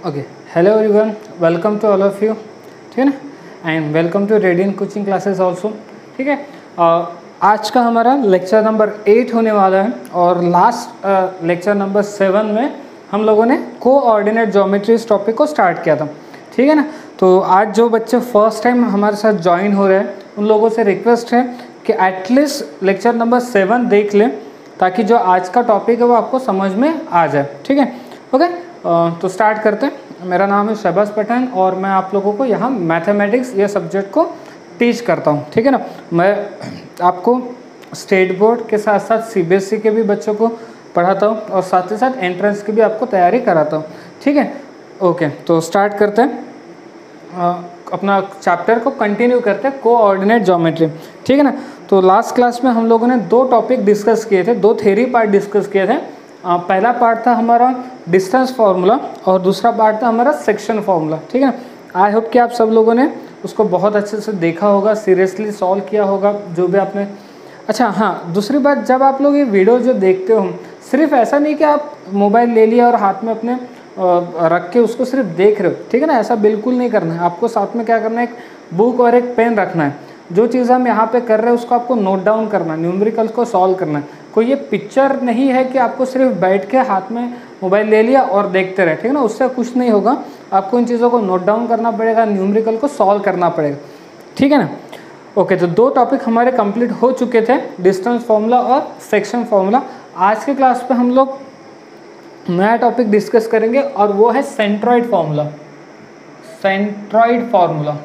Okay, hello everyone, welcome to all of you, ठीक है ना, and welcome to radiant coaching classes also. ठीक है, आज का हमारा लेक्चर नंबर 8 होने वाला है और लास्ट लेक्चर नंबर 7 में हम लोगों ने कोऑर्डिनेट ज्योमेट्री इस टॉपिक को स्टार्ट किया था। ठीक है ना, तो आज जो बच्चे फर्स्ट टाइम हमारे साथ ज्वाइन हो रहे हैं उन लोगों से रिक्वेस्ट है कि एटलीस्ट लेक्चर नंबर 7 देख लें ताकि जो आज का टॉपिक है वो आपको समझ में आ जाए। ठीक है, ओके, तो स्टार्ट करते हैं। मेरा नाम है शहबाज पठान और मैं आप लोगों को यहाँ मैथमेटिक्स ये सब्जेक्ट को टीच करता हूँ। ठीक है ना, मैं आपको स्टेट बोर्ड के साथ साथ सीबीएसई के भी बच्चों को पढ़ाता हूँ और साथ ही साथ एंट्रेंस की भी आपको तैयारी कराता हूँ। ठीक है, ओके, तो स्टार्ट करते हैं, अपना चैप्टर को कंटिन्यू करते हैं, कोऑर्डिनेट ज्योमेट्री। ठीक है ना, तो लास्ट क्लास में हम लोगों ने 2 टॉपिक डिस्कस किए थे, 2 थ्योरी पार्ट डिस्कस किए थे। पहला पार्ट था हमारा डिस्टेंस फार्मूला और दूसरा पार्ट था हमारा सेक्शन फार्मूला। ठीक है ना, आई होप कि आप सब लोगों ने उसको बहुत अच्छे से देखा होगा, सीरियसली सॉल्व किया होगा जो भी आपने। अच्छा हाँ, दूसरी बात, जब आप लोग ये वीडियो जो देखते हो, सिर्फ ऐसा नहीं कि आप मोबाइल ले लिया और हाथ में अपने रख के उसको सिर्फ देख रहे हो। ठीक है ना, ऐसा बिल्कुल नहीं करना है। आपको साथ में क्या करना है, एक बुक और एक पेन रखना है। जो चीज़ हम यहाँ पे कर रहे हैं उसको आपको नोट डाउन करना है, न्यूमेरिकल्स को सॉल्व करना है। कोई ये पिक्चर नहीं है कि आपको सिर्फ बैठ के हाथ में मोबाइल ले लिया और देखते रहे। ठीक है ना, उससे कुछ नहीं होगा। आपको इन चीज़ों को नोट डाउन करना पड़ेगा, न्यूमेरिकल को सॉल्व करना पड़ेगा। ठीक है ना, ओके, तो 2 टॉपिक हमारे कंप्लीट हो चुके थे, डिस्टेंस फार्मूला और सेक्शन फार्मूला। आज के क्लास पे हम लोग नया टॉपिक डिस्कस करेंगे और वो है centroid formula. Centroid formula,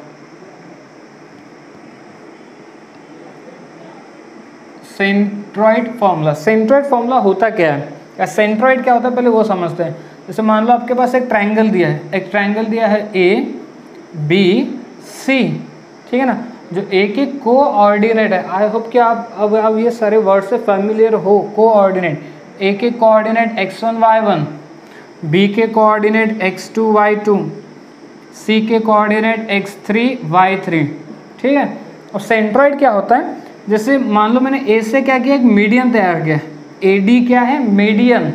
centroid formula. Centroid formula होता क्या है या सेंट्रॉइड क्या होता है पहले वो समझते हैं। जैसे मान लो आपके पास एक ट्रायंगल दिया है, एक ट्रायंगल दिया है ABC। ठीक है ना, जो ए के कोऑर्डिनेट है। आई होप कि आप अब ये सारे वर्ड से फैमिलियर हो। कोऑर्डिनेट, ए के कोऑर्डिनेट x1 y1, बी के कोऑर्डिनेट x2 y2, सी के कोऑर्डिनेट x3 y3। ठीक है, और सेंट्रॉइड क्या होता है, जैसे मान लो मैंने ए से क्या किया, एक मीडियन तैयार किया। AD क्या है, मीडियन।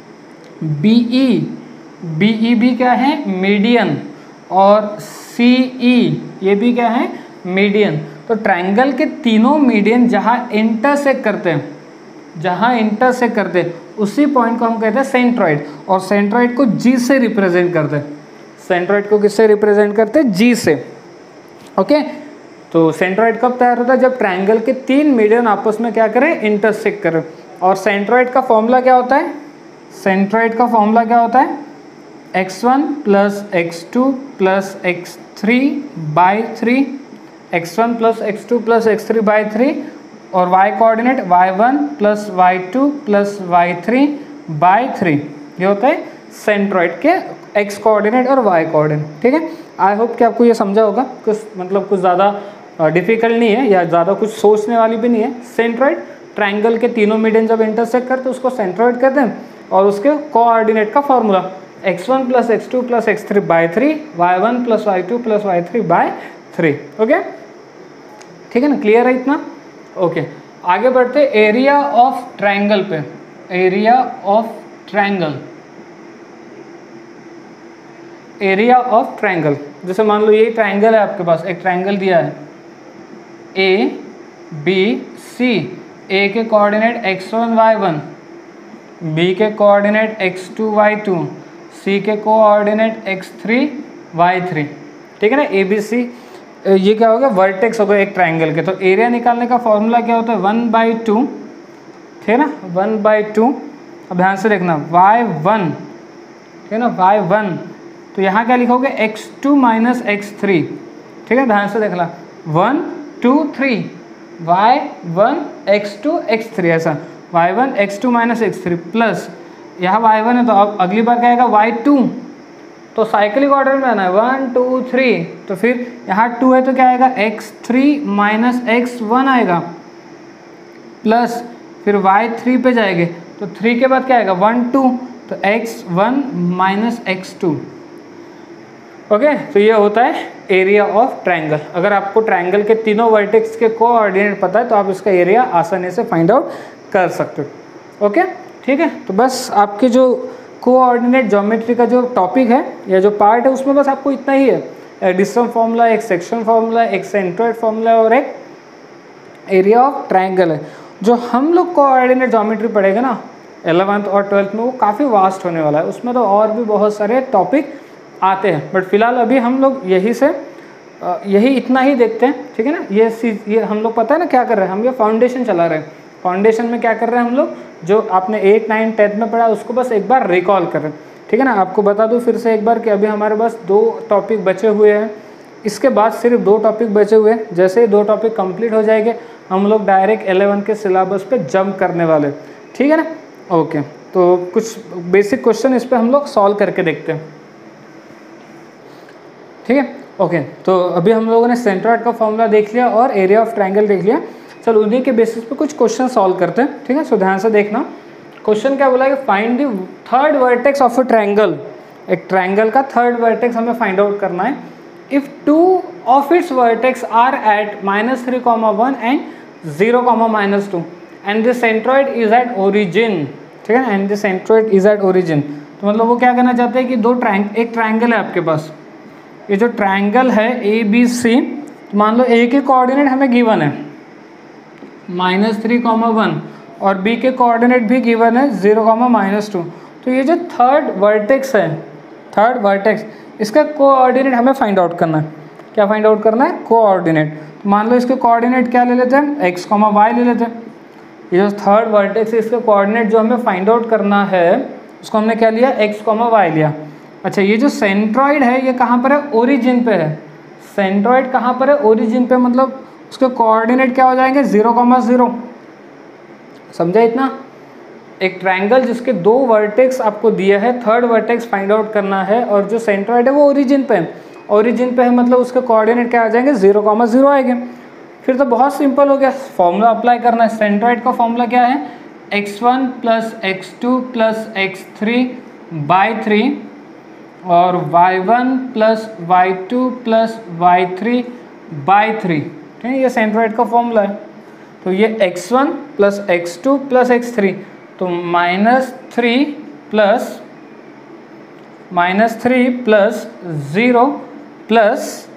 BE भी क्या है, मीडियन। और CE ये भी क्या है, मीडियन। तो ट्रायंगल के तीनों मीडियन जहाँ इंटरसेक्ट करते हैं, उसी पॉइंट को हम कहते हैं सेंट्रॉइड। और सेंट्रॉइड को G से रिप्रेजेंट करते हैं। सेंट्रॉइड को किससे रिप्रेजेंट करते हैं, G से। ओके, तो सेंट्रॉइड कब तैयार होता है, जब ट्रायंगल के 3 मीडियन आपस में क्या करें, इंटरसेक्ट करें। और सेंट्रॉइड का फॉर्मूला क्या होता है, सेंट्रॉइड का फॉर्मूला क्या होता है, x1 + x2 + x3 / 3, x1 + x2 + x3 / 3, और y coordinate y1 + y2 + y3 / 3। ये होता है सेंट्रॉइड के x कोऑर्डिनेट और y कोऑर्डिनेट। ठीक है, आई होप कि आपको ये समझा होगा। कुछ ज़्यादा डिफिकल्ट नहीं है या ज़्यादा कुछ सोचने वाली भी नहीं है। सेंट्रॉइड, ट्रायंगल के तीनों मीडियन जब इंटरसेक्ट करते हैं उसको सेंट्रॉइड कहते हैं। और उसके कोऑर्डिनेट का formula x1 + x2 + x3 / 3, y1 + y2 + y3 / 3। Okay, ठीक है ना, क्लियर है इतना। ओके, आगे बढ़ते एरिया ऑफ ट्रायंगल पे। Area of triangle, area of triangle. जैसे मान लो ये ट्रायंगल है, आपके पास एक ट्रायंगल दिया है ABC। ए के कोऑर्डिनेट x1 y1, बी के कोऑर्डिनेट x2 y2, सी के कोऑर्डिनेट x3 y3। ठीक है ना, ABC ये क्या होगा, वर्टेक्स होगा एक ट्रायंगल के। तो एरिया निकालने का फॉर्मूला क्या होता है, 1/2। ठीक है ना, 1/2। अब ध्यान से देखना, y1, ठीक है ना, y1, तो यहाँ क्या लिखोगे, x2 - x3। ठीक है, ध्यान से देखना, 1 2 3, y1 x2 x3, ऐसा y1 x2 - x3 प्लस यहाँ y1 है तो अब अगली बार क्या आएगा, y2। तो साइक्लिक ऑर्डर में आना है, 1 2 3। तो फिर यहाँ 2 है तो क्या आएगा, x3 - x1 आएगा, प्लस फिर y3 पे जाएंगे तो 3 के बाद क्या आएगा, 1 2, तो x1 - x2। ओके, तो ये होता है एरिया ऑफ ट्रायंगल। अगर आपको ट्रायंगल के तीनों वर्टेक्स के कोऑर्डिनेट पता है तो आप इसका एरिया आसानी से फाइंड आउट कर सकते हो। ओके, ठीक है, तो बस आपके जो कोऑर्डिनेट ज्योमेट्री का जो टॉपिक है या जो पार्ट है उसमें बस आपको इतना ही है, एक डिस्टेंस फार्मूला, एक सेक्शन फार्मूला, एक सेंट्रोइड फार्मूला और एक एरिया ऑफ ट्रायंगल है। जो हम लोग कोऑर्डिनेट ज्योमेट्री पढ़ेंगे ना 11th और 12th में, वो काफ़ी वास्ट होने वाला है, उसमें तो और भी बहुत सारे टॉपिक आते हैं, बट फिलहाल अभी हम लोग यही इतना ही देखते हैं, ठीक है ना। ये हम लोग पता है ना क्या कर रहे हैं, हम ये फाउंडेशन चला रहे हैं। फाउंडेशन में क्या कर रहे हैं हम लोग, जो आपने 8, 9, 10th में पढ़ा उसको बस एक बार रिकॉल कर रहे हैं, ठीक है ना। आपको बता दूं फिर से एक बार कि अभी हमारे पास 2 टॉपिक बचे हुए हैं, इसके बाद सिर्फ 2 टॉपिक बचे हुए हैं। जैसे ही 2 टॉपिक कंप्लीट हो जाएंगे हम लोग डायरेक्ट 11 के सिलेबस पे जंप करने वाले, ठीक है ना। ओके, तो कुछ बेसिक क्वेश्चन इस पर हम लोग सॉल्व करके देखते हैं, ठीक है। ओके, तो अभी हम लोगों ने सेंट्रॉइड का फॉर्मूला देख लिया और एरिया ऑफ ट्रायंगल देख लिया। चलो उन्हीं के बेसिस पे कुछ क्वेश्चन सॉल्व करते हैं, ठीक है। सो ध्यान से देखना, क्वेश्चन क्या बोला है कि find the third vertex of a triangle. एक ट्रायंगल का थर्ड वर्टेक्स हमें फाइंड आउट करना है। If 2 of its vertex are at -3,1 and 0,-2 and the centroid is at origin, ठीक है, and the centroid is at origin. तो मतलब वो क्या कहना चाहते हैं कि एक ट्रायंगल है आपके पास, ये जो ट्रायंगल है ABC, तो मान लो A के कोऑर्डिनेट हमें गिवन है -3,1 और B के कोऑर्डिनेट भी गिवन है 0,-2। तो ये जो थर्ड वर्टेक्स है, थर्ड वर्टेक्स, इसका कोऑर्डिनेट हमें फाइंड आउट करना है। क्या फाइंड आउट करना है? कोऑर्डिनेट। तो मान लो इसके कोऑर्डिनेट क्या ले लेते हैं, x, y ले लेते हैं। ये जो थर्ड वर्टेक्स है इसके कोऑर्डिनेट जो हमें फाइंड आउट करना है उसको हमने क्या लिया, x, y लिया। अच्छा, ये जो सेंट्रॉइड है ये कहाँ पर है, ओरिजिन पे है। सेंट्रॉइड कहाँ पर है, ओरिजिन पे, मतलब उसके कोऑर्डिनेट क्या हो जाएंगे, 0,0। समझा इतना? एक ट्रायंगल जिसके 2 वर्टेक्स आपको दिया है, थर्ड वर्टेक्स फाइंड आउट करना है और जो सेंट्रॉइड है वो ओरिजिन पे है। ओरिजिन पे है मतलब उसके कोऑर्डिनेट क्या आ जाएंगे, 0,0 आएंगे। फिर तो बहुत सिंपल हो गया, फॉर्मूला अप्लाई करना है। सेंट्रॉइड का फॉर्मूला क्या है, x1 + x2 + x3/3 और y1 + y2 + y3/3, ठीक है, ये सेंट्रॉइड का फॉर्मूला है। तो ये x1 + x2 + x3, तो -3 + 0 +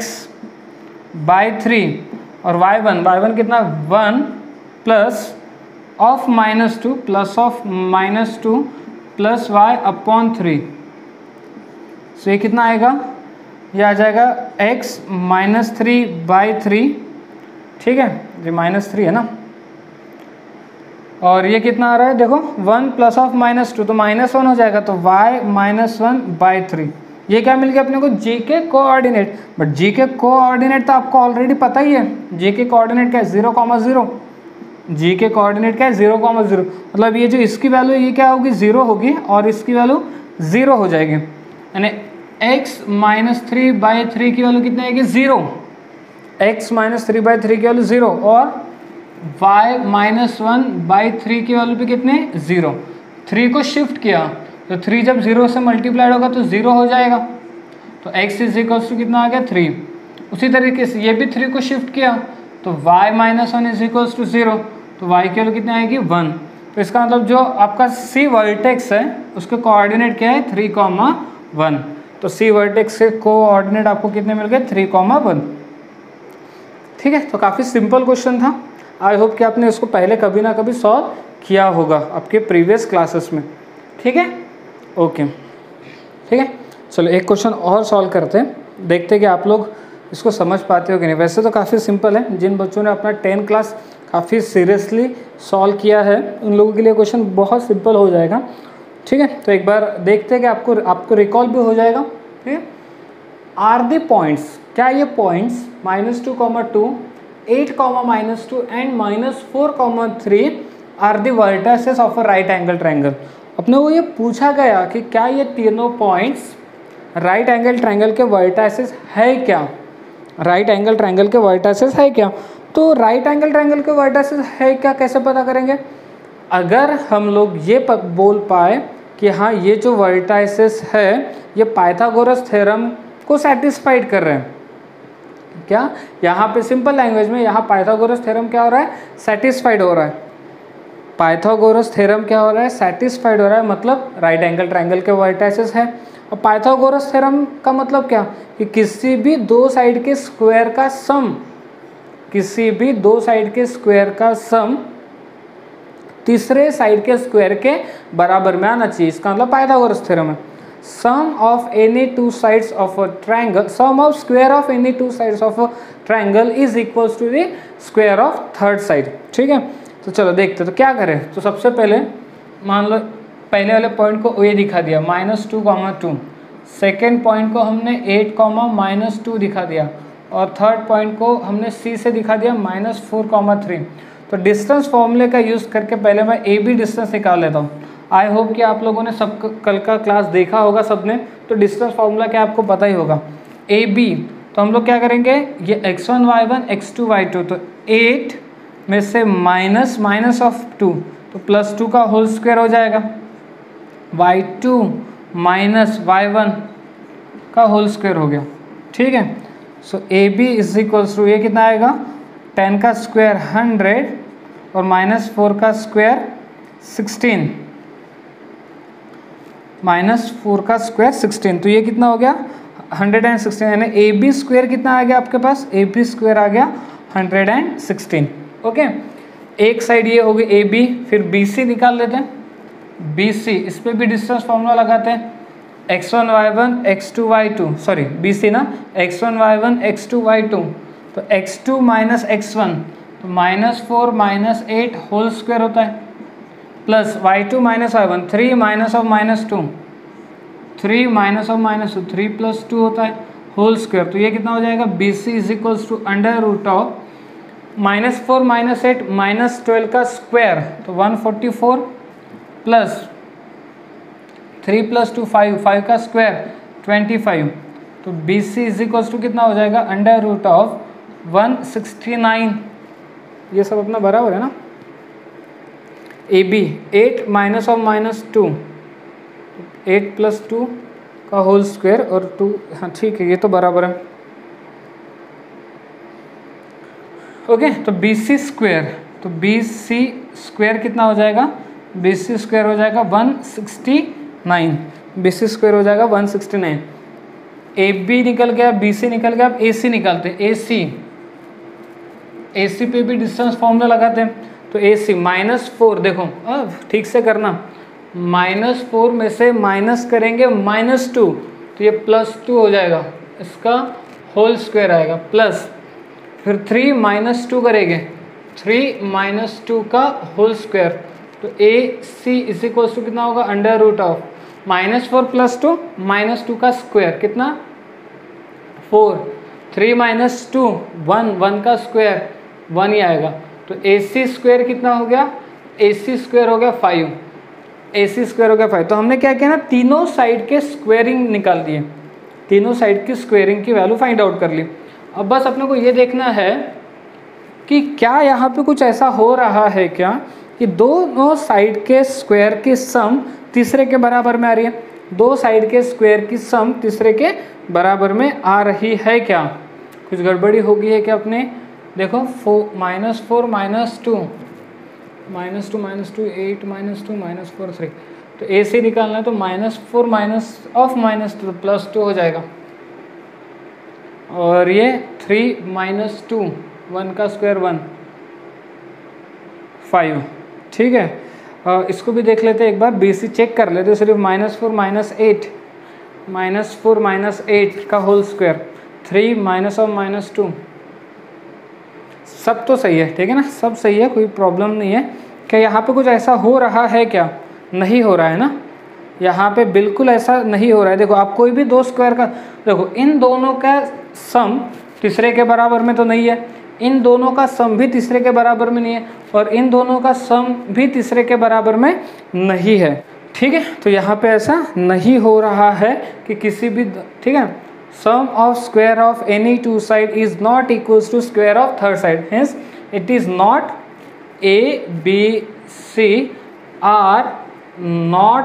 x/3 और y1 कितना, 1 + of -2 + y/3। तो ये कितना आएगा, ये आ जाएगा x -3/3, ठीक है, ये -3 है ना। और ये कितना आ रहा है, देखो 1 + of -2 तो -1 हो जाएगा, तो y -1/3। ये क्या मिल गया अपने को, g के कोऑर्डिनेट। बट g के कोऑर्डिनेट तो आपको ऑलरेडी पता ही है, g के कोऑर्डिनेट क्या है, 0,0। g के कोऑर्डिनेट क्या है, 0,0। मतलब ये जो इसकी वैल्यू ये क्या होगी, 0 होगी और इसकी वैल्यू 0 हो जाएगी। यानी x -3/3 की वैल्यू कितनी आएगी, 0। x -3/3 की वैल्यू 0 और y -1/3 की वैल्यू पे कितने, 0। 3 को शिफ्ट किया तो 3 जब 0 से मल्टीप्लाइड होगा तो 0 हो जाएगा। तो x = कितना आ गया, 3। उसी तरीके से ये भी 3 को शिफ्ट किया तो y -1 = 0, तो y की वैल्यू कितनी आएगी, 1। तो इसका मतलब जो आपका C वर्टेक्स है उसके कोऑर्डिनेट क्या है, 3,1। तो C वर्टेक्स के कोऑर्डिनेट आपको कितने मिल गए, 3,1। ठीक है, तो काफ़ी सिंपल क्वेश्चन था। आई होप कि आपने इसको पहले कभी ना कभी सॉल्व किया होगा आपके प्रीवियस क्लासेस में, ठीक है। ओके, ठीक है, चलो एक क्वेश्चन और सॉल्व करते हैं, देखते हैं कि आप लोग इसको समझ पाते हो कि नहीं। वैसे तो काफ़ी सिंपल है, जिन बच्चों ने अपना 10 क्लास काफ़ी सीरियसली सॉल्व किया है उन लोगों के लिए क्वेश्चन बहुत सिंपल हो जाएगा, ठीक है। तो एक बार देखते हैं कि आपको रिकॉल भी हो जाएगा, ठीक है। आर द पॉइंट्स, क्या ये points -2,2, 8, -2 and -4,3 are the vertices of a right angle triangle. अपने को ये पूछा गया कि क्या ये तीनों पॉइंट्स राइट एंगल ट्रायंगल के वर्टिसेस है क्या, राइट एंगल ट्रायंगल के वर्टिसेस है क्या। तो राइट एंगल ट्रायंगल के वर्टिसेस है क्या, कैसे पता करेंगे? अगर हम लोग ये बोल पाए कि हाँ ये जो वर्टिसेस है ये पाइथागोरस थ्योरम को सेटिस्फाइड कर रहे हैं, क्या यहाँ पे सिंपल लैंग्वेज में यहाँ पाइथागोरस थ्योरम क्या हो रहा है, सेटिस्फाइड हो रहा है। पाइथागोरस थ्योरम क्या हो रहा है, सेटिस्फाइड हो रहा है, मतलब राइट एंगल ट्रायंगल के वर्टाइसेस है। और पाइथागोरस थ्योरम का मतलब क्या, कि किसी भी दो साइड के स्क्वायर का सम, किसी भी दो साइड के स्क्वायर का सम तीसरे साइड के स्क्वायर के बराबर में आना चाहिए, इसका मतलब पाइथागोरस थ्योरम है। Sum of any two sides of a triangle, sum of square of any two sides of a triangle is equals to the square of third side. ठीक है, तो चलो देखते, तो क्या करें। तो सबसे पहले मान लो पहले वाले पॉइंट को ए दिखा दिया -2, सेकेंड पॉइंट को हमने 8, -2 दिखा दिया, और थर्ड पॉइंट को हमने सी से दिखा दिया -4, 3। तो डिस्टेंस फॉर्मूले का यूज़ करके पहले मैं ए बी डिस्टेंस निकाल लेता हूँ। आई होप कि आप लोगों ने सब कल का क्लास देखा होगा सबने, तो डिस्टेंस फॉर्मूला क्या आपको पता ही होगा। ए बी, तो हम लोग क्या करेंगे, ये x1 y1 x2 y2, तो 8 में से माइनस ऑफ 2, तो +2 का होल स्क्वायर हो जाएगा, y2 माइनस y1 का होल स्क्वायर हो गया। ठीक है, so A B is equals to, ये कितना आएगा, 10 का स्क्वायर 100 और -4 का स्क्वायर 16, -4 का स्क्वायर 16, तो ये कितना हो गया 116, यानी ए बी स्क्वायर कितना आ गया आपके पास, ए बी स्क्वायर आ गया 116। ओके, एक साइड ये हो गई ए बी, फिर बी सी निकाल लेते हैं। बी सी, इस पर भी डिस्टेंस फॉर्मूला लगाते हैं, x1 y1 x2 y2, sorry B C ना, x1 y1 x2 y2, तो x2 माइनस x1, तो -4 -8 होल स्क्वायर होता है, plus y2 minus y1, 3 minus of -2, 3 minus of -2, 3 + 2 होता है होल स्क्वायर, तो ये कितना हो जाएगा, B C is equals to √(-4 -8 -12 का स्क्वायर, तो 144 प्लस 3 + 2 5 का स्क्वायर 25, तो B C is equals to कितना हो जाएगा, √169। ये सब अपना बराबर है ना। ए बी 8 माइनस ऑफ -2, 8 + 2 का होल स्क्वायर और 2, हाँ ठीक है, ये तो बराबर है। ओके, तो बी सी स्क्वायर, तो बी सी स्क्वायर कितना हो जाएगा, बी सी स्क्वायर हो जाएगा 169, बी सी स्क्वायर हो जाएगा 169। ए बी निकल गया, बी सी निकल गया, अब ए सी निकालते हैं। ए सी पे भी डिस्टेंस फॉर्मूला लगाते हैं, तो ए सी -4, देखो अब ठीक से करना, -4 में से माइनस करेंगे -2, तो ये +2 हो जाएगा, इसका होल स्क्वायर आएगा, प्लस फिर 3 -2 करेंगे, 3 -2 का होल स्क्वायर, तो A C is equals to कितना होगा, √(-4 + 2 -2 का स्क्वायर कितना 4, 3 -2 1 का स्क्वायर 1 ही आएगा, तो ए सी स्क्वायर कितना हो गया, ए सी स्क्वायर हो गया 5, ए सी स्क्वायर हो गया 5। तो हमने क्या किया ना, तीनों साइड के स्क्वायरिंग निकाल दिए, तीनों साइड की स्क्वायरिंग की वैल्यू फाइंड आउट कर ली। अब बस अपने को ये देखना है कि क्या यहाँ पे कुछ ऐसा हो रहा है क्या, कि दोनों साइड के स्क्वायर की सम तीसरे के बराबर में आ रही है, दो साइड के स्क्वायर की सम तीसरे के बराबर में आ रही है क्या, कुछ गड़बड़ी हो गई है क्या अपने, देखो -4 -2 -2 8 -2 -4 3, तो ए से निकालना है, तो -4 -2 +2 हो जाएगा, और ये 3 -2 1 का स्क्वायर 1 5। ठीक है, इसको भी देख लेते हैं एक बार, बी सी चेक कर लेते हैं, सिर्फ -4 -8 का होल स्क्वायर, 3 -2, सब तो सही है, ठीक है ना, सब सही है, कोई प्रॉब्लम नहीं है। क्या यहाँ पे कुछ ऐसा हो रहा है क्या, नहीं हो रहा है ना, यहाँ पे बिल्कुल ऐसा नहीं हो रहा है। देखो आप कोई भी दो स्क्वायर का, देखो इन दोनों का सम तीसरे के बराबर में तो नहीं है, इन दोनों का सम भी तीसरे के बराबर में नहीं है, और इन दोनों का सम भी तीसरे के बराबर में नहीं है। ठीक है, तो यहाँ पे ऐसा नहीं हो रहा है कि किसी भी, ठीक है, sum of square of any two side is not equals to square of third side, hence it is not A B C are not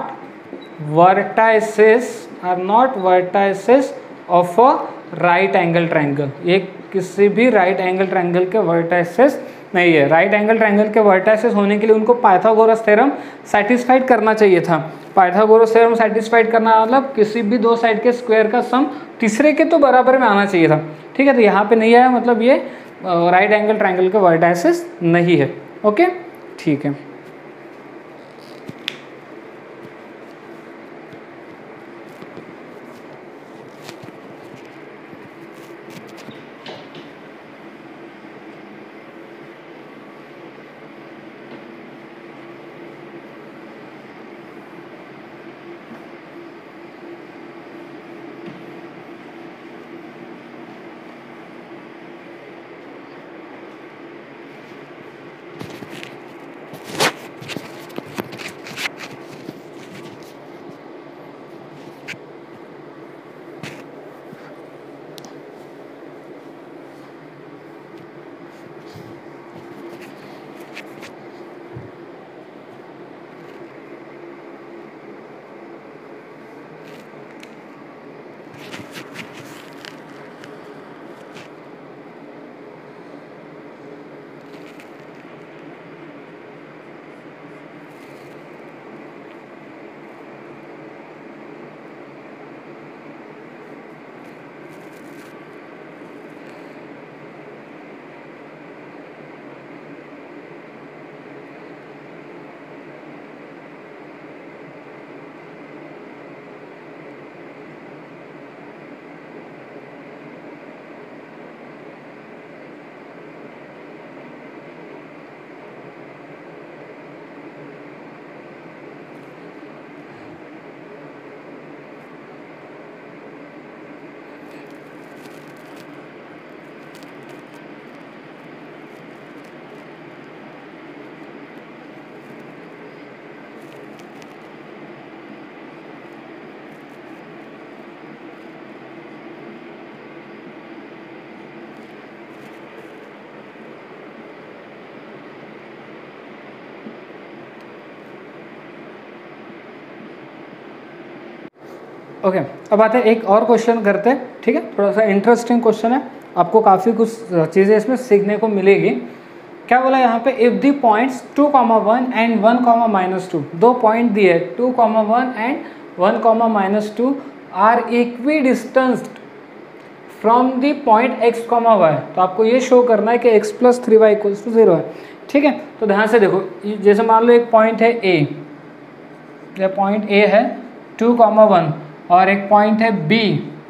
vertices of a right angle triangle, ये किसी भी राइट एंगल ट्रायंगल के vertices नहीं है। Right angle triangle के vertices होने के लिए उनको पाइथागोरस थ्योरम सेटिस्फाइड करना चाहिए था। पाइथागोरस थ्योरम सेटिस्फाइड करना मतलब किसी भी दो साइड के स्क्वायर का सम तीसरे के तो बराबर में आना चाहिए था, ठीक है। तो यहाँ पे नहीं आया, मतलब ये राइट एंगल ट्रायंगल के वर्टाइसेस नहीं है। ओके, ठीक है। ओके, अब आते हैं एक और क्वेश्चन करते हैं, ठीक है। थोड़ा सा इंटरेस्टिंग क्वेश्चन है, आपको काफ़ी कुछ चीज़ें इसमें सीखने को मिलेगी। क्या बोला यहाँ पे, इफ़ दी पॉइंट्स 2,1 एंड 1,-2, दो पॉइंट दिए 2,1 and 1,-2 are equi distanced from the point x, y। तो आपको ये शो करना है कि x + 3y = 0 है, ठीक है। तो ध्यान से देखो, जैसे मान लो एक पॉइंट है A, यह पॉइंट A है 2,1 और एक पॉइंट है B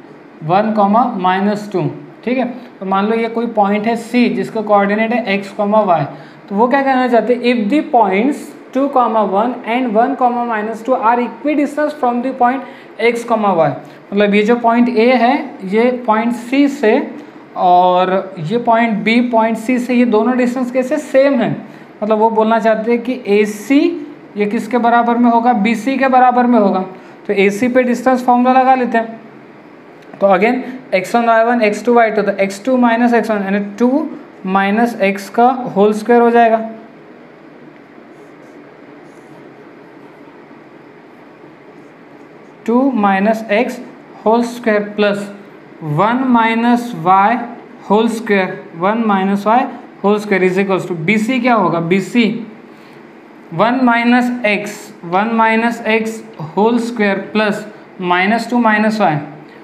1,-2, ठीक है। तो मान लो ये कोई पॉइंट है C जिसका कोऑर्डिनेट है x, y। तो वो क्या कहना चाहते हैं, if the points 2,1 and 1,-2 are equi distance from the point x, y। मतलब ये जो पॉइंट A है ये पॉइंट C से और ये पॉइंट B पॉइंट C से, ये दोनों डिस्टेंस कैसे सेम है। मतलब वो बोलना चाहते हैं कि AC ये किसके बराबर में होगा, BC के बराबर में होगा। तो AC पे डिस्टेंस फॉर्मूला लगा लेते हैं। तो again x1 y1 x2 y2, तो x2 - x1 यानी 2 - x का होल स्क्वायर हो जाएगा। Two -x whole square plus 1 - y whole square, 1 - y whole square is equals to BC क्या होगा, BC 1 - x whole square plus -2 - y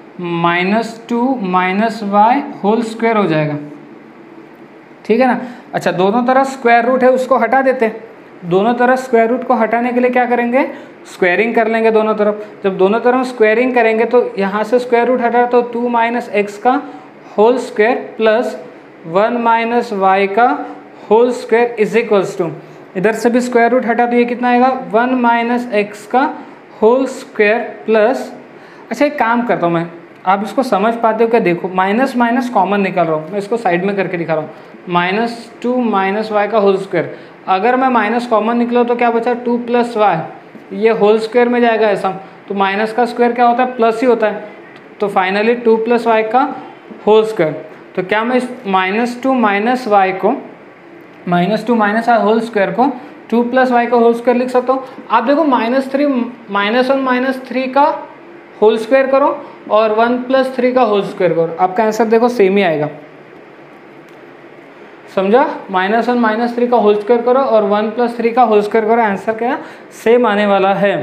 -2 - y whole square हो जाएगा, ठीक है ना। अच्छा, दोनों तरफ स्क्वायर रूट है उसको हटा देते हैं। दोनों तरफ स्क्वायर रूट को हटाने के लिए क्या करेंगे, स्क्वायरिंग कर लेंगे दोनों तरफ। जब दोनों तरफ स्क्वायरिंग करेंगे तो यहाँ से स्क्वायर रूट हटा तो 2 - x का होल स्क्वायर प्लस 1 - y का whole square is equals to, इधर से भी स्क्वायर रूट हटा तो ये कितना आएगा, 1 - x का होल स्क्वायर प्लस, अच्छा एक काम करता हूँ मैं, आप इसको समझ पाते हो क्या, देखो माइनस माइनस कॉमन निकल रहा हूँ, मैं इसको साइड में करके दिखा रहा हूँ। -2 - y का होल स्क्वायर, अगर मैं माइनस कॉमन निकला तो क्या बचा, 2 + y, ये होल स्क्वायर में जाएगा ऐसा। तो माइनस का स्क्वायर क्या होता है, प्लस ही होता है। तो फाइनली 2 + y का होल स्क्वायर। तो क्या मैं इस -2 - y को, -2 - y होल स्क्वायर को 2 + y का होल स्क्वायर लिख सकता हूँ। आप देखो -1 - 3 का होल स्क्वायर करो और 1 + 3 का होल स्क्वायर करो, आपका आंसर देखो सेम ही आएगा। समझा? -1 -3 का होल स्क्वायर करो और 1 + 3 का होल स्क्वायर करो, आंसर क्या सेम आने वाला है।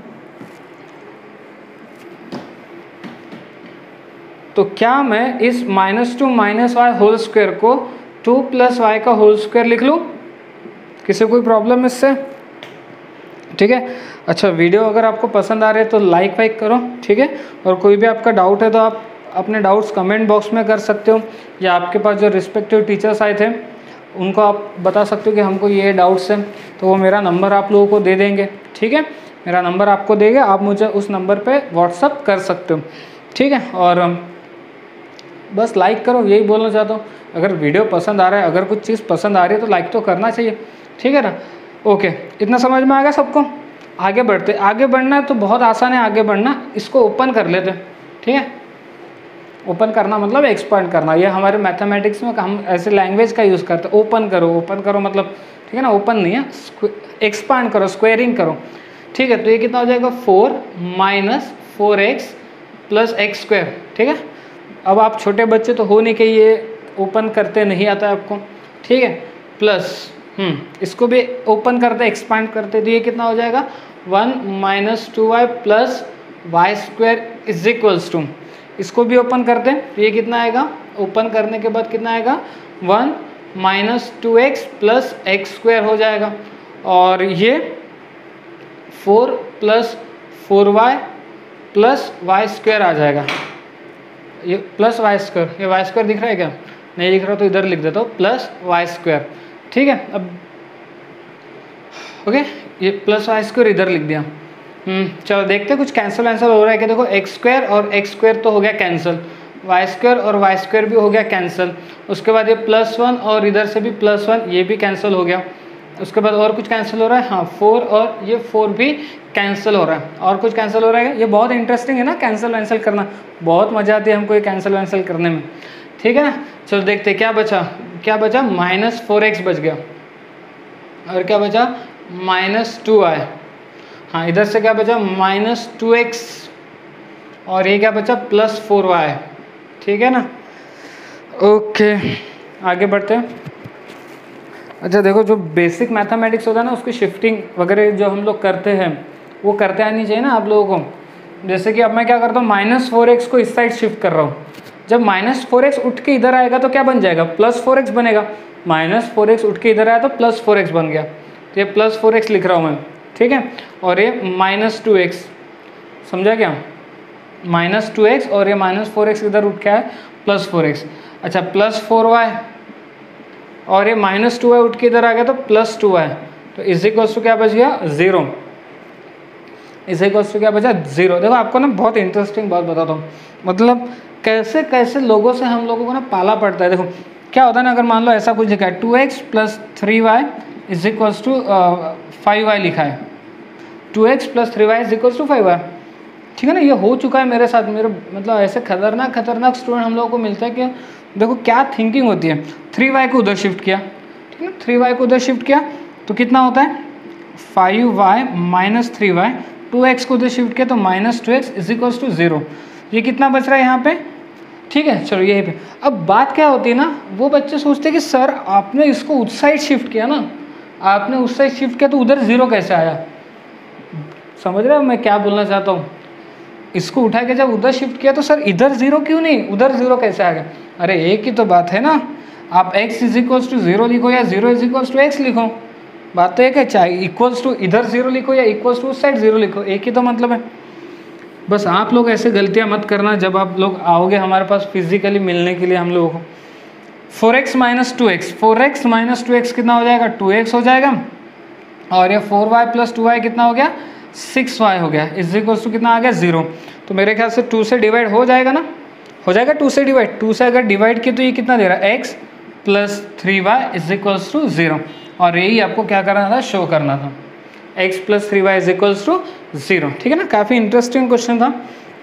तो क्या मैं इस -2 -y होल स्क्वायर को 2 + y का होल स्क्वायर लिख लूँ? किसी कोई प्रॉब्लम इससे? ठीक है। अच्छा, वीडियो अगर आपको पसंद आ रहे है तो लाइक वाइक करो, ठीक है। और कोई भी आपका डाउट है तो आप अपने डाउट्स कमेंट बॉक्स में कर सकते हो, या आपके पास जो रिस्पेक्टिव टीचर्स आए थे उनको आप बता सकते हो कि हमको ये डाउट्स हैं, तो वो मेरा नंबर आप लोगों को दे देंगे, ठीक है। मेरा नंबर आपको देंगे, आप मुझे उस नंबर पे व्हाट्सअप कर सकते हो, ठीक है। और बस लाइक करो, यही बोलना चाहता हूँ। अगर वीडियो पसंद आ रहा है, अगर कुछ चीज़ पसंद आ रही है तो लाइक तो करना चाहिए, ठीक है ना। ओके, इतना समझ में आ गया सबको? आगे बढ़ते, आगे बढ़ना है तो बहुत आसान है आगे बढ़ना। इसको ओपन कर लेते, ठीक है। ओपन करना मतलब एक्सपांड करना, ये हमारे मैथमेटिक्स में हम ऐसे लैंग्वेज का यूज़ करते हैं। ओपन करो, ओपन करो मतलब, ठीक है ना, ओपन नहीं है, एक्सपांड करो, स्क्वेयरिंग करो, ठीक है। तो ये कितना हो जाएगा? 4 - 4x + x², ठीक है। अब आप छोटे बच्चे तो हो नहीं कि ये ओपन करते नहीं आता है आपको, ठीक है। प्लस इसको भी ओपन करते, एक्सपांड करते, तो ये कितना हो जाएगा? 1 - 2y + y² = इसको भी ओपन करते हैं तो ये कितना आएगा? ओपन करने के बाद कितना आएगा? 1 - 2x + x² हो जाएगा, और ये 4 + 4y + y² आ जाएगा। ये प्लस y², ये y² दिख रहा है क्या? नहीं दिख रहा तो इधर लिख देता हूँ +y², ठीक है। अब ओके, ये +y² इधर लिख दिया। चलो देखते हैं कुछ कैंसिल वैंसिल हो रहा है कि देखो x² और x² तो हो गया कैंसिल, y² और y² भी हो गया कैंसिल। उसके बाद ये +1 और इधर से भी +1, ये भी कैंसिल हो गया। उसके बाद और कुछ कैंसिल हो रहा है, हाँ 4 और ये 4 भी कैंसिल हो रहा है, और कुछ कैंसिल हो रहा है। ये बहुत इंटरेस्टिंग है ना कैंसिल वैंसिल करना, बहुत मज़ा आती है हमको ये कैंसिल वैंसिल करने में, ठीक है ना। चलो देखते क्या बचा, क्या बचा? -4x बच गया, और क्या बचा? -2y। हाँ, इधर से क्या बचा? -2x, और ये क्या बचा? +4y, ठीक है ना। ओके, आगे बढ़ते हैं। अच्छा देखो, जो बेसिक मैथमेटिक्स होता है ना, उसकी शिफ्टिंग वगैरह जो हम लोग करते हैं वो करते आनी चाहिए ना आप लोगों को। जैसे कि अब मैं क्या करता हूँ, -4x को इस साइड शिफ्ट कर रहा हूँ। जब -4x उठ के इधर आएगा तो क्या बन जाएगा? +4x बनेगा। -4x उठ के इधर आया तो +4x बन गया, तो ये +4x लिख रहा हूँ मैं, ठीक है। और ये -2x, समझा क्या? -2x और ये -4x इधर उठ के आया +4x। अच्छा, +4y, और ये -2y उठ के इधर आ गया तो +2y, तो = क्या बच गया? 0। = क्या बचा? 0। देखो आपको ना बहुत इंटरेस्टिंग बात बताता हूँ, मतलब कैसे कैसे लोगों से हम लोगों को ना पाला पड़ता है। देखो क्या होता है ना, अगर मान लो ऐसा कुछ लिखा है 2x + 3y = 5y लिखा है, 2x + 3y = 5y, ठीक है ना। ये हो चुका है मेरे साथ, मेरे मतलब ऐसे खतरनाक स्टूडेंट हम लोगों को मिलता है कि देखो क्या थिंकिंग होती है। 3y को उधर शिफ्ट किया, ठीक है, 3y को उधर शिफ्ट किया तो कितना होता है? 5y - 3y। 2x को उधर शिफ्ट किया तो -2x = 0। ये कितना बच रहा है यहाँ पे? ठीक है, चलो यही पे। अब बात क्या होती है ना, वो बच्चे सोचते हैं कि सर आपने इसको उस साइड शिफ्ट किया ना, आपने उस साइड शिफ्ट किया तो उधर 0 कैसे आया? समझ रहे हो मैं क्या बोलना चाहता हूँ? इसको उठा के जब उधर शिफ्ट किया तो सर इधर 0 क्यों नहीं, उधर 0 कैसे आ गया? अरे एक ही तो बात है ना, आप x = 0 लिखो या 0 = x लिखो, बात तो एक है। चाहे इक्वल्स टू इधर 0 लिखो या इक्वल्स टू उस साइड 0 लिखो, एक ही तो मतलब है। बस आप लोग ऐसे गलतियाँ मत करना जब आप लोग आओगे हमारे पास फिजिकली मिलने के लिए हम लोगों को। 4x - 2x, 4x - 2x कितना हो जाएगा? 2x हो जाएगा, और ये 4y + 2y कितना हो गया? 6y हो गया, = कितना आ गया? 0। तो मेरे ख्याल से 2 से डिवाइड हो जाएगा ना, हो जाएगा 2 से डिवाइड। 2 से अगर डिवाइड किया तो ये कितना दे रहा है? x + 3y = 0, और यही आपको क्या करना था? शो करना था, x + 3y = 0, ठीक है ना। काफ़ी इंटरेस्टिंग क्वेश्चन था,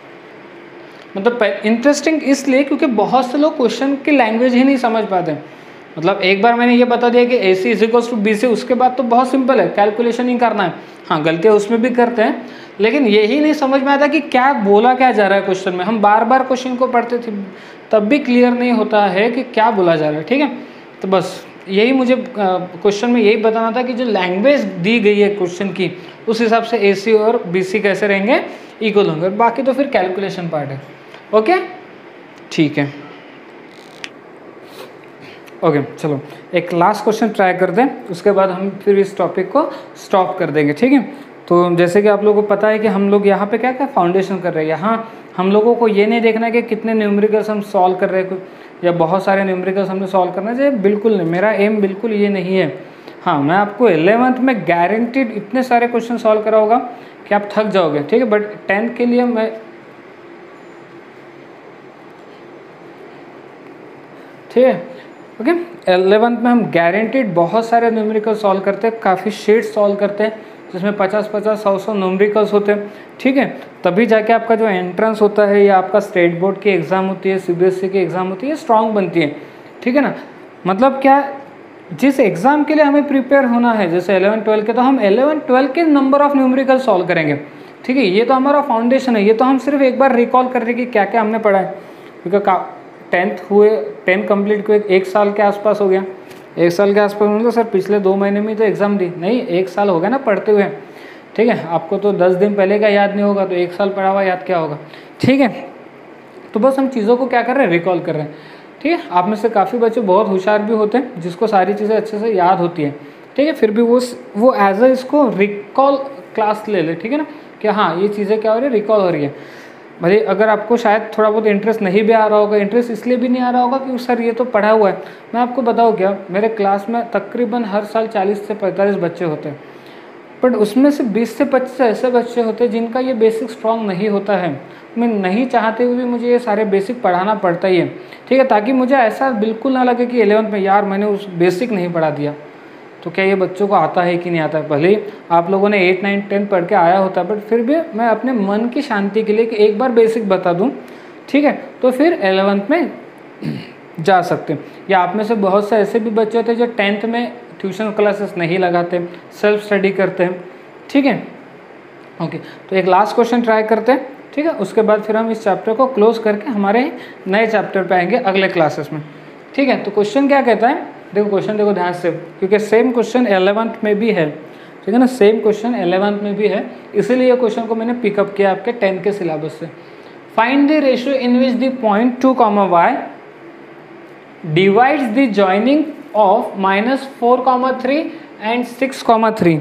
मतलब इंटरेस्टिंग इसलिए क्योंकि बहुत से लोग क्वेश्चन की लैंग्वेज ही नहीं समझ पाते। मतलब एक बार मैंने ये बता दिया कि AC = BC, उसके बाद तो बहुत सिंपल है, कैलकुलेशन ही करना है। हाँ, गलतियाँ उसमें भी करते हैं, लेकिन यही नहीं समझ में आता कि क्या बोला क्या जा रहा है क्वेश्चन में। हम बार क्वेश्चन को पढ़ते थे तब भी क्लियर नहीं होता है कि क्या बोला जा रहा है, ठीक है। तो बस यही मुझे क्वेश्चन में यही बताना था कि जो लैंग्वेज दी गई है क्वेश्चन की, उस हिसाब से AC और BC कैसे रहेंगे, इक्वल होंगे। बाकी तो फिर कैलकुलेशन पार्ट है। ओके, ठीक है। ओके, चलो एक लास्ट क्वेश्चन ट्राई करते हैं, उसके बाद हम फिर इस टॉपिक को स्टॉप कर देंगे, ठीक है। तो जैसे कि आप लोगों को पता है कि हम लोग यहाँ पे क्या क्या फाउंडेशन कर रहे हैं। यहाँ हम लोगों को ये नहीं देखना है कि कितने न्यूमेरिकल्स हम सॉल्व कर रहे हैं या बहुत सारे न्यूमेरिकल्स हमने सॉल्व करना चाहिए, बिल्कुल नहीं, मेरा एम बिल्कुल ये नहीं है। हाँ, मैं आपको 11th में गारंटीड इतने सारे क्वेश्चन सॉल्व करा होगा कि आप थक जाओगे, ठीक है। बट 10th के लिए मैं, ठीक है, ओके। 11th में हम गारंटीड बहुत सारे न्यूमेरिकल सॉल्व करते हैं, काफ़ी शीट्स सॉल्व करते हैं जिसमें 50-50, 100-100 न्यूमेरिकल्स होते हैं, ठीक है। तभी जाके आपका जो एंट्रेंस होता है या आपका स्टेट बोर्ड की एग्ज़ाम होती है, CBSE की एग्ज़ाम होती है, स्ट्रांग बनती है, ठीक है ना। मतलब क्या, जिस एग्ज़ाम के लिए हमें प्रिपेयर होना है, जैसे 11-12 के, तो हम 11-12 के नंबर ऑफ न्यूमेरिकल सॉल्व करेंगे, ठीक है। ये तो हमारा फाउंडेशन है, ये तो हम सिर्फ एक बार रिकॉल कर रहे हैं कि क्या क्या हमने पढ़ा है, क्योंकि 10 कंप्लीट को 1 साल के आसपास हो गया। 1 साल के आसपास मतलब सर पिछले 2 महीने में तो एग्ज़ाम दी, नहीं, 1 साल हो गया ना पढ़ते हुए, ठीक है। आपको तो 10 दिन पहले का याद नहीं होगा, तो 1 साल पढ़ा हुआ याद क्या होगा, ठीक है। तो बस हम चीज़ों को क्या कर रहे हैं, रिकॉल कर रहे हैं, ठीक है। आप में से काफ़ी बच्चे बहुत होशियार भी होते हैं जिसको सारी चीज़ें अच्छे से याद होती है, ठीक है। फिर भी वो एज ए इसको रिकॉल क्लास ले ले, ठीक है ना, कि हाँ ये चीज़ें क्या हो रही है, रिकॉल हो रही है। भले अगर आपको शायद थोड़ा बहुत इंटरेस्ट नहीं भी आ रहा होगा, इंटरेस्ट इसलिए भी नहीं आ रहा होगा कि सर ये तो पढ़ा हुआ है। मैं आपको बताऊँ क्या, मेरे क्लास में तकरीबन हर साल 40 से 45 बच्चे होते हैं, बट उसमें से 20 से 25 ऐसे बच्चे होते हैं जिनका ये बेसिक स्ट्रॉन्ग नहीं होता है। मैं नहीं चाहते हुए भी मुझे ये सारे बेसिक पढ़ाना पड़ता ही है, ठीक है, ताकि मुझे ऐसा बिल्कुल ना लगे कि 11th में यार मैंने उस बेसिक नहीं पढ़ा दिया। तो क्या ये बच्चों को आता है कि नहीं आता है। भले ही आप लोगों ने 8, 9, 10 पढ़ के आया होता है, बट फिर भी मैं अपने मन की शांति के लिए कि एक बार बेसिक बता दूं, ठीक है, तो फिर 11th में जा सकते हैं। या आप में से बहुत से ऐसे भी बच्चे होते हैं जो 10th में ट्यूशन क्लासेस नहीं लगाते, सेल्फ स्टडी करते हैं, ठीक है। ओके, तो एक लास्ट क्वेश्चन ट्राई करते हैं, ठीक है, उसके बाद फिर हम इस चैप्टर को क्लोज करके हमारे नए चैप्टर पे आएंगे अगले क्लासेस में, ठीक है। तो क्वेश्चन क्या कहता है, देखो क्वेश्चन देखो ध्यान से, क्योंकि सेम क्वेश्चन 11th में भी है, ठीक है ना, सेम क्वेश्चन 11th में भी है, इसीलिए ये क्वेश्चन को मैंने पिकअप किया आपके 10th के सिलेबस से। Find the ratio in which the point 2, divides the joining of -4, 3 and 6, 3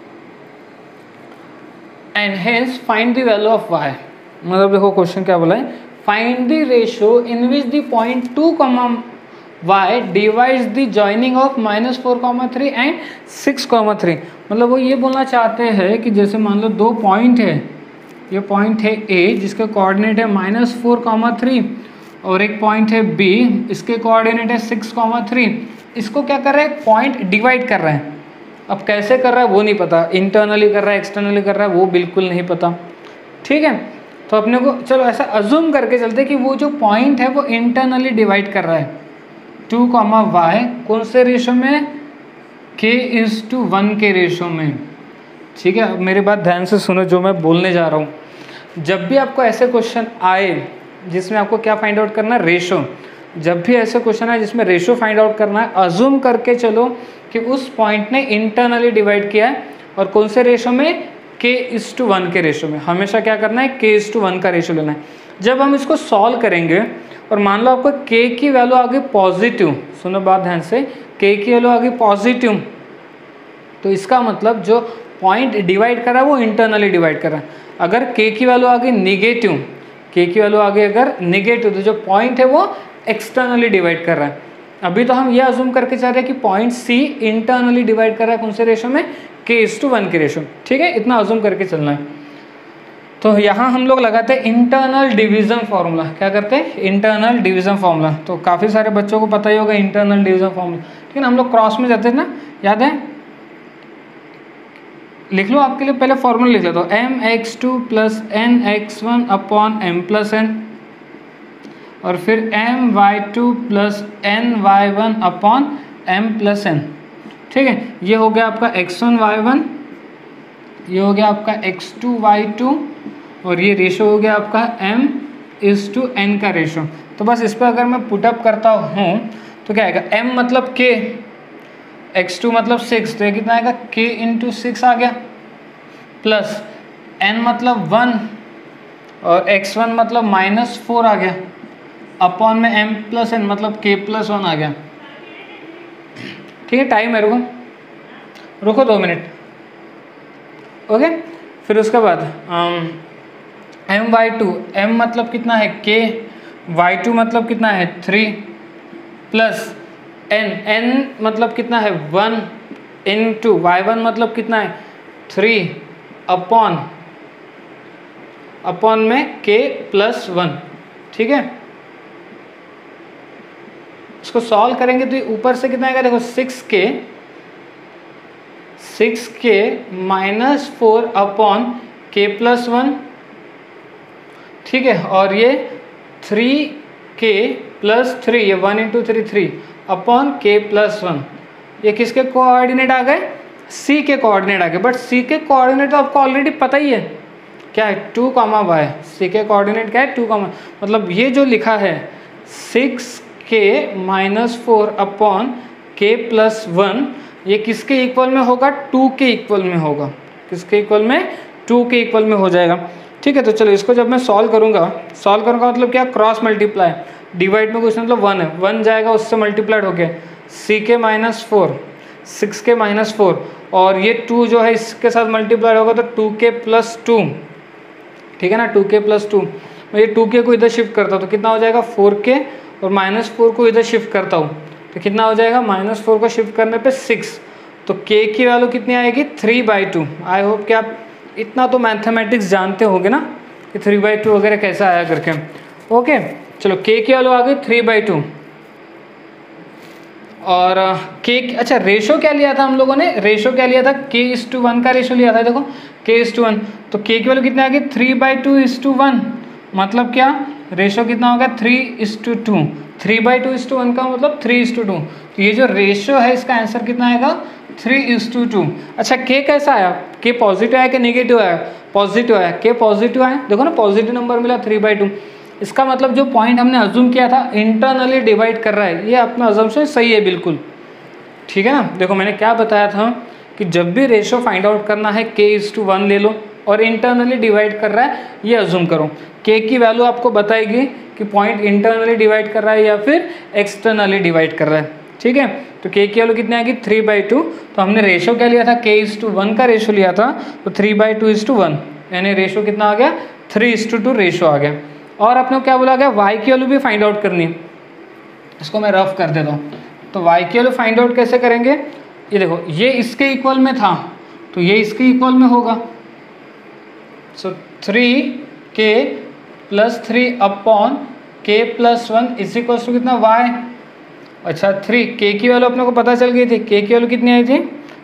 and hence find the value of y। मतलब देखो क्वेश्चन क्या बोला है, find the ratio in which the point 2, y divides the joining of -4, 3 and 6, 3। मतलब वो ये बोलना चाहते हैं कि जैसे मान लो 2 पॉइंट है, ये पॉइंट है A जिसका कोऑर्डिनेट है -4, 3 और एक पॉइंट है B, इसके कोऑर्डिनेट है 6, 3। इसको क्या कर रहा है, पॉइंट डिवाइड कर रहा है। अब कैसे कर रहा है वो नहीं पता, इंटरनली कर रहा है, एक्सटर्नली कर रहा है, वो बिल्कुल नहीं पता, ठीक है। तो अपने को चलो ऐसा अज्यूम करके चलते कि वो जो पॉइंट है वो इंटरनली डिवाइड कर रहा है 2, y कौन से रेशो में, k:1 के रेशो में, ठीक है। अब मेरी बात ध्यान से सुनो जो मैं बोलने जा रहा हूँ। जब भी आपको ऐसे क्वेश्चन आए जिसमें आपको क्या फाइंड आउट करना है, रेशो, जब भी ऐसे क्वेश्चन है जिसमें रेशो फाइंड आउट करना है, अज्यूम करके चलो कि उस पॉइंट ने इंटरनली डिवाइड किया है, और कौन से रेशो में, k:1 के रेशो में। हमेशा क्या करना है, k:1 का रेशो लेना है। जब हम इसको सॉल्व करेंगे और मान लो आपको k की वैल्यू आ गई पॉजिटिव, सुनो बात ध्यान से, k की वैल्यू आ गई पॉजिटिव, तो इसका मतलब जो पॉइंट डिवाइड कर रहा है वो इंटरनली डिवाइड कर रहा है। अगर k की वैल्यू आ गई निगेटिव, k की वैल्यू आ गई अगर निगेटिव, तो जो पॉइंट है वो एक्सटर्नली डिवाइड कर रहा है। अभी तो हम ये अज्यूम करके चल रहे हैं कि पॉइंट C इंटरनली डिवाइड कर रहा है कौन से रेशो में, k:1 के रेशो, ठीक है, इतना अज्यूम करके चलना है। तो यहाँ हम लोग लगाते हैं इंटरनल डिवीजन फार्मूला। क्या करते हैं, इंटरनल डिवीजन फार्मूला। तो काफ़ी सारे बच्चों को पता ही होगा इंटरनल डिवीजन फार्मूला, ठीक है ना। हम लोग क्रॉस में जाते हैं ना, याद है, लिख लो, आपके लिए पहले फॉर्मूला लिख लेता हूँ, mx2 + nx1 / m+n, और फिर my2 + ny1 / m+n, ठीक है। ये हो गया आपका x1 y1, ये हो गया आपका x2 y2, और ये रेशो हो गया आपका m:n का रेशो। तो बस इस पर अगर मैं पुटअप करता हूँ तो क्या आएगा, m मतलब k, x2 मतलब 6, तो ये कितना आएगा k इंटू 6 आ गया, प्लस n मतलब 1 और x1 मतलब -4 आ गया, अपॉन में m प्लस n मतलब k प्लस 1 आ गया। ठीक है, टाइम है, रुको 2 मिनट। ओके, फिर उसके बाद m/2, m मतलब कितना है k, y2 मतलब कितना है 3, प्लस n मतलब कितना है 1 इंटू y1 मतलब कितना है 3 अपॉन में k प्लस 1। ठीक है, इसको सॉल्व करेंगे तो ऊपर से कितना आएगा, देखो 6k -4 अपॉन k प्लस 1। ठीक है, और ये 3k प्लस 3, ये 1 इंटू 3 अपॉन k प्लस 1। ये किसके कोऑर्डिनेट आ गए, c के कोऑर्डिनेट आ गए, बट c के कोऑर्डिनेट तो आपको ऑलरेडी पता ही है क्या है, 2, y। c के कोऑर्डिनेट क्या है 2, मतलब ये जो लिखा है 6k -4 अपॉन k प्लस 1, ये किसके इक्वल में होगा, 2 के इक्वल में होगा। किसके इक्वल में, 2 के इक्वल में हो जाएगा। ठीक है, तो चलो इसको जब मैं सॉल्व करूँगा मतलब क्या, क्रॉस मल्टीप्लाई, डिवाइड में कुछ मतलब 1 है, 1 जाएगा उससे मल्टीप्लाइड होके ck -4, 6k -4, और ये 2 जो है इसके साथ मल्टीप्लाई होगा तो 2k प्लस 2। ठीक है ना, 2k प्लस 2, मैं ये 2k को इधर शिफ्ट करता हूँ तो कितना हो जाएगा 4k, और -4 को इधर शिफ्ट करता हूँ तो कितना हो जाएगा, -4 को शिफ्ट करने पे 6, तो k की वैल्यू कितनी आएगी 3/2। आई होप कि आप इतना तो मैथमेटिक्स जानते होगे ना कि 3/2 वगैरह कैसा आया करके। ओके, चलो k की वैल्यू आ गई 3/2, और k, अच्छा रेशो क्या लिया था हम लोगों ने, रेशो क्या लिया था, k:1 का रेशो लिया था। देखो k:1, तो k की वैल्यू कितनी आ गई 3/2:1, मतलब क्या, रेशो कितना होगा 3:2, 3/2:1 का मतलब 3:2, तो ये जो रेशो है इसका आंसर कितना आएगा 3:2। अच्छा k कैसा आया, k पॉजिटिव आया कि नेगेटिव आया, पॉजिटिव आया, k पॉजिटिव आया, देखो ना पॉजिटिव नंबर मिला 3/2, इसका मतलब जो पॉइंट हमने अज्यूम किया था इंटरनली डिवाइड कर रहा है, ये अपना अजम्पशन सही है बिल्कुल। ठीक है ना, देखो मैंने क्या बताया था कि जब भी रेशो फाइंड आउट करना है k:1 ले लो और इंटरनली डिवाइड कर रहा है ये अज्यूम करो। k की वैल्यू आपको बताएगी कि पॉइंट इंटरनली डिवाइड कर रहा है या फिर एक्सटर्नली डिवाइड कर रहा है। ठीक है, तो k की वैल्यू कितनी आएगी 3/2, तो हमने रेशो क्या लिया था k:1 का रेशो लिया था, तो 3/2:1, यानी रेशो कितना आ गया 3:2 रेशो आ गया। और अपने को क्या बोला गया, y की वैल्यू भी फाइंड आउट करनी है, इसको मैं रफ कर देता हूँ। तो y की वैल्यू फाइंड आउट कैसे करेंगे, ये देखो ये इसके इक्वल में था तो ये इसके इक्वल में होगा, so 3k plus 3 upon k plus 1 is equal to कितना y। अच्छा 3k की वैल्यू अपने को पता चल गई थी, k की वैल्यू कितनी आई थी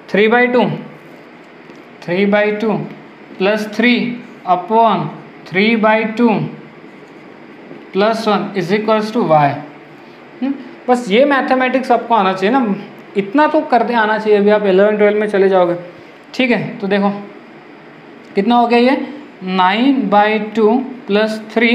3/2 plus 3 upon 3/2 plus 1 is equals to y। बस ये मैथमेटिक्स आपको आना चाहिए ना, इतना तो करते आना चाहिए, अभी आप 11-12 में चले जाओगे। ठीक है, तो देखो कितना हो गया ये 9/2 प्लस 3,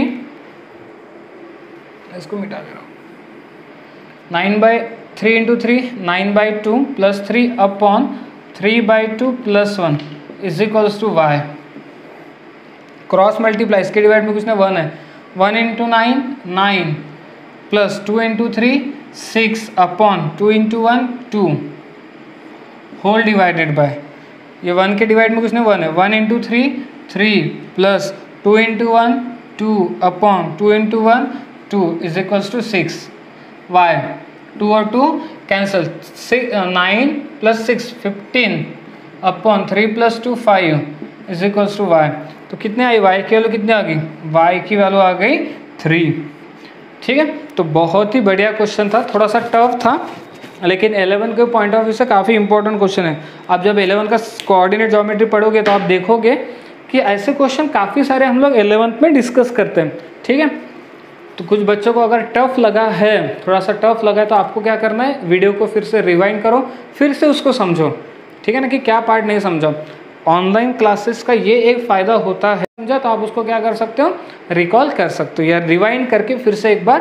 इसको मिटा दे रहा हूँ, 9/3 into 3 9/2 plus 3 upon 3/2 plus 1 is equals to y। Cross multiply, इसके डिवाइड में कुछ ना 1 है, 1 into 9 9 plus 2 into 3 6 upon 2 into 1 2 whole divided by, ये 1 के डिवाइड में कुछ नहीं 1 है, 1 into 3 3 plus 2 into 1 2 upon 2 into 1 2 is equals to 6 y। 2 और 2 cancel, 9 plus 6 15 upon 3 plus 2 5 is equals to y। तो कितने आई y की वैल्यू कितनी आ गई, y की वैल्यू आ गई 3। ठीक है, तो बहुत ही बढ़िया क्वेश्चन था, थोड़ा सा टफ था लेकिन 11 के पॉइंट ऑफ व्यू से काफ़ी इंपॉर्टेंट क्वेश्चन है। आप जब 11 का कोऑर्डिनेट ज्योमेट्री पढ़ोगे तो आप देखोगे कि ऐसे क्वेश्चन काफ़ी सारे हम लोग 11th में डिस्कस करते हैं। ठीक है, तो कुछ बच्चों को अगर टफ लगा है, थोड़ा सा टफ लगा है, तो आपको क्या करना है, वीडियो को फिर से रिवाइंड करो, फिर से उसको समझो। ठीक है ना, कि क्या पार्ट नहीं समझा। ऑनलाइन क्लासेस का ये एक फ़ायदा होता है, समझा, तो आप उसको क्या कर सकते हो, रिकॉल कर सकते हो या रिवाइंड करके फिर से एक बार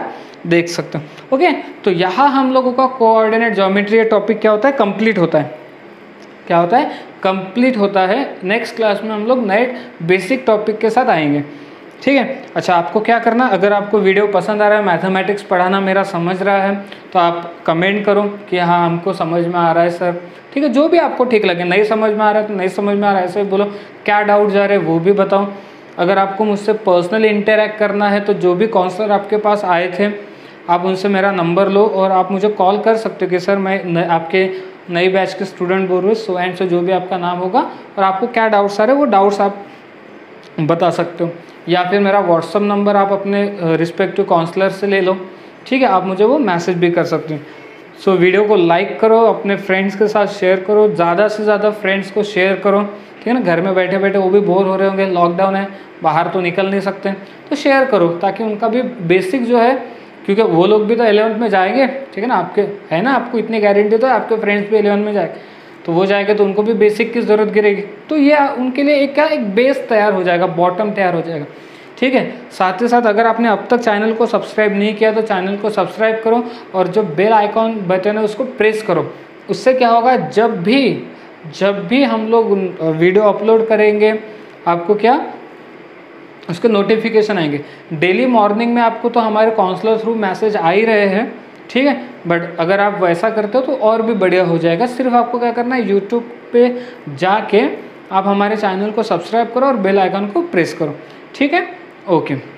देख सकते हो। ओके, तो यहाँ हम लोगों का कोऑर्डिनेट ज्योमेट्री टॉपिक क्या होता है, कंप्लीट होता है। क्या होता है, कंप्लीट होता है। नेक्स्ट क्लास में हम लोग नए बेसिक टॉपिक के साथ आएंगे, ठीक है। अच्छा, आपको क्या करना, अगर आपको वीडियो पसंद आ रहा है, मैथमेटिक्स पढ़ाना मेरा समझ रहा है, तो आप कमेंट करो कि हाँ हमको समझ में आ रहा है सर, ठीक है। जो भी आपको ठीक लगे, नहीं समझ में आ रहा है तो नहीं समझ में आ रहा है ऐसे ही बोलो, क्या डाउट जा रहे हैं वो भी बताओ। अगर आपको मुझसे पर्सनली इंटरेक्ट करना है तो जो भी काउंसलर आपके पास आए थे आप उनसे मेरा नंबर लो और आप मुझे कॉल कर सकते हो कि सर मैं आपके नई बैच के स्टूडेंट बोल रहे हो, सो एंड सो जो भी आपका नाम होगा, और आपको क्या डाउट्स आ रहे हैं वो डाउट्स आप बता सकते हो। या फिर मेरा व्हाट्सअप नंबर आप अपने रिस्पेक्टिव काउंसलर से ले लो, ठीक है, आप मुझे वो मैसेज भी कर सकते हो। सो वीडियो को लाइक करो, अपने फ्रेंड्स के साथ शेयर करो, ज़्यादा से ज़्यादा फ्रेंड्स को शेयर करो, ठीक है ना। घर में बैठे बैठे वो भी बोर हो रहे होंगे, लॉकडाउन है, बाहर तो निकल नहीं सकते, तो शेयर करो ताकि उनका भी बेसिक जो है, क्योंकि वो लोग भी तो 11th में जाएंगे, ठीक है ना। आपके है ना, आपको इतनी गारंटी तो है आपके फ्रेंड्स भी 11th में जाएंगे, तो वो जाएंगे तो उनको भी बेसिक की ज़रूरत गिरेगी, तो ये उनके लिए एक क्या एक बेस तैयार हो जाएगा, बॉटम तैयार हो जाएगा, ठीक है। साथ ही साथ अगर आपने अब तक चैनल को सब्सक्राइब नहीं किया तो चैनल को सब्सक्राइब करो और जो बेल आइकॉन बटन है उसको प्रेस करो। उससे क्या होगा, जब भी हम लोग वीडियो अपलोड करेंगे आपको क्या उसके नोटिफिकेशन आएंगे। डेली मॉर्निंग में आपको तो हमारे काउंसलर थ्रू मैसेज आ ही रहे हैं, ठीक है। बट अगर आप वैसा करते हो तो और भी बढ़िया हो जाएगा। सिर्फ आपको क्या करना है, यूट्यूब पे जाके आप हमारे चैनल को सब्सक्राइब करो और बेल आइकन को प्रेस करो, ठीक है। ओके।